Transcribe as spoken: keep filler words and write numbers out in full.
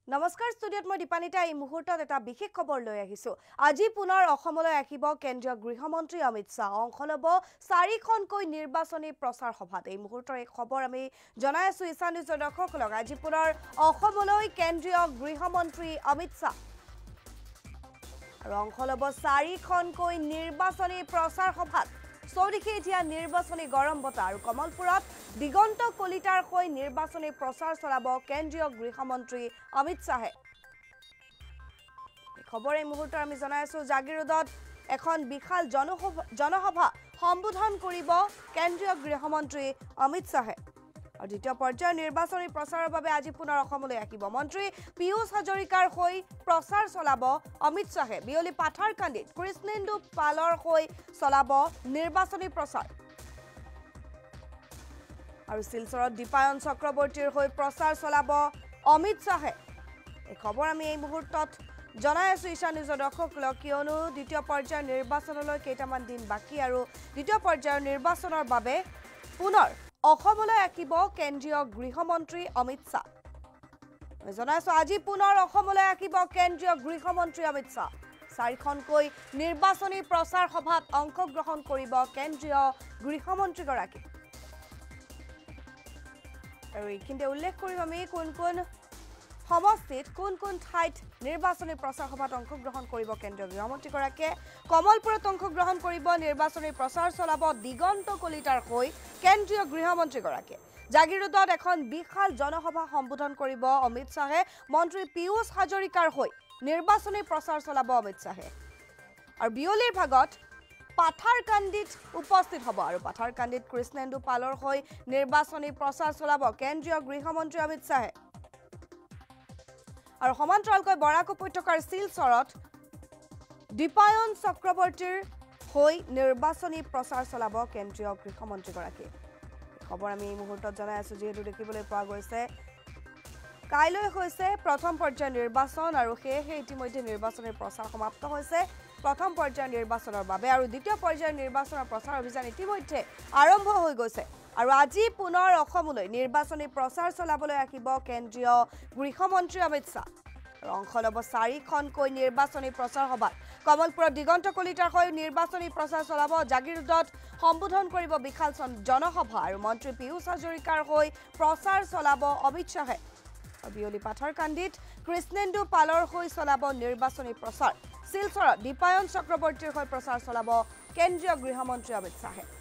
নমস্কাৰ ষ্টুডিঅ'ত মই দীপানিতা এই মুহূৰ্তত এটা বিশেষ খবৰ লৈ আহিছো আজি পুনৰ অসমলৈ আহিব কেন্দ্ৰীয় গৃহমন্ত্ৰী অমিত শাহ অংশ ল'ব চাৰিখনকৈ নিৰ্বাচনী প্ৰচাৰ সভাত এই মুহূৰ্তৰ এই খবৰ আমি জনাই আছো ইশান নিউজৰ দৰ্শকসকলক আজি পুনৰ অসমলৈ কেন্দ্ৰীয় গৃহমন্ত্ৰী অমিত শাহ আৰু অংশ ল'ব চাৰিখনকৈ নিৰ্বাচনী প্ৰচাৰ সভাত চৌদিশে এতিয়া নিৰ্বাচনী গৰম বতাহ আৰু কমলপুৰত দিগন্ত কলিতাৰ হৈ নিৰ্বাচনী প্ৰচাৰ চলাব কেন্দ্ৰীয় গৃহমন্ত্ৰী অমিত শাহে খবৰ এই মুহূৰ্তত আমি জনাই আছো জাগিৰোডত এখন বিশাল জনসভা সম্বোধন কৰিব কেন্দ্ৰীয় গৃহমন্ত্ৰী অমিত শাহে আৰু দ্বিতীয় পৰ্যায়ৰ নিৰ্বাচনী প্ৰচাৰৰ বাবে আজি পুনৰ অসমলৈ আহিব মন্ত্ৰী পিয়ুষ হাজৰিকাৰ হৈ প্ৰচাৰ চলাব অমিত শাহে বিয়লি পাথাৰকান্দিত কৃষ্ণেন্দু পালৰ হৈ চলাব নিৰ্বাচনী প্ৰচাৰ আৰু শিলচৰত দীপায়ন চক্ৰৱৰ্তীৰ হৈ প্ৰচাৰ চলাব অমিত শাহে এই খবৰ আমি এই মুহূৰ্তত জনাই আছো ইশান নিউজৰ দৰ্শকসকলক কিয়নো দ্বিতীয় পৰ্যায়ৰ নিৰ্বাচনলৈ কেইটামান দিন বাকী আৰু দ্বিতীয় পৰ্যায়ৰ নিৰ্বাচনৰ বাবে পুনৰ অসমলৈ আহিব কেন্দ্ৰীয় গৃহমন্ত্ৰী অমিত শাহ আমি জনাইছো আজি পুনৰ অসমলৈ আহিব কেন্দ্ৰীয় গৃহমন্ত্ৰী অমিত শাহ চাৰিখনকৈ নিৰ্বাচনী প্ৰচাৰ সভাত অংশগ্ৰহণ কৰিব কেন্দ্ৰীয় গৃহমন্ত্ৰীগৰাকী আৰু এইখিনিতে উল্লেখ কৰিম আমি কোন কোন সমষ্টিত কোন কোন ঠাইত নিৰ্বাচনী প্ৰচাৰ সভাত অংশগ্ৰহণ কৰিব কেন্দ্ৰীয় গৃহমন্ত্ৰীগৰাকীয়ে কমলপুৰত অংশগ্ৰহণ কৰিব নিৰ্বাচনী প্ৰচাৰ চলাব দিগন্ত কলিতাৰ হৈ কেন্দ্ৰীয় গৃহমন্ত্ৰীগৰাকীয়ে জাগিৰোডত এখন বিশাল জনসভা সম্বোধন কৰিব অমিত শাহে মন্ত্ৰী পিয়ুষ হাজৰিকাৰ হৈ নিৰ্বাচনী প্ৰচাৰ চলাব অমিত শাহে আৰু বিয়লিৰ ভাগত পাথাৰকান্দিত উপস্থিত হ'ব আৰু পাথাৰকান্দিত কৃষ্ণেন্দু পালৰ হৈ নিৰ্বাচনী প্ৰচাৰ চলাব কেন্দ্ৰীয় গৃহমন্ত্ৰী অমিত শাহে আৰু সমান্তৰালকৈ বৰাক উপত্যকাৰ শিলচৰত দীপায়ন চক্ৰৱৰ্তীৰ হৈ নিৰ্বাচনী প্ৰচাৰ চলাব কেন্দ্ৰীয় গৃহমন্ত্ৰীগৰাকীয়ে খবৰ আমি এই মুহূৰ্তত জনাই আছো যিহেতু দেখিবলৈ পোৱা গৈছে কাইলৈ হৈছে প্ৰথম পৰ্যায়ৰ নিৰ্বাচন আৰু সেয়েহে ইতিমধ্যে নিৰ্বাচনী প্ৰচাৰ সমাপ্ত হৈছে প্ৰথম পৰ্যায়ৰ নিৰ্বাচনৰ বাবে আৰু দ্বিতীয় পৰ্যায়ৰ নিৰ্বাচনৰ প্ৰচাৰ অভিযান ইতিমধ্যে আৰম্ভ হৈ গৈছে আৰু আজি পুনৰ অসমলৈ নিৰ্বাচনী প্ৰচাৰ চলাবলৈ আহিব কেন্দ্ৰীয় গৃহমন্ত্ৰী অমিত শাহ আৰু অংশ ল'ব চাৰিখনকৈ নিৰ্বাচনী প্ৰচাৰ সভাত কমলপুৰত দিগন্ত কলিতাৰ হৈ নিৰ্বাচনী প্ৰচাৰ চলাব জাগিৰোডত সম্বোধন কৰিব বিশাল জনসভা আৰু মন্ত্ৰী পিয়ুষ হাজৰিকাৰ হৈ প্ৰচাৰ চলাব অমিত শাহে বিয়লি পাথাৰকান্দিত কৃষ্ণেন্দু পালৰ হৈ চলাব নিৰ্বাচনী প্ৰচাৰ শিলচৰত দীপায়ন চক্ৰৱৰ্তীৰ হৈ প্ৰচাৰ চলাব কেন্দ্ৰীয় গৃহমন্ত্ৰী অমিত শাহে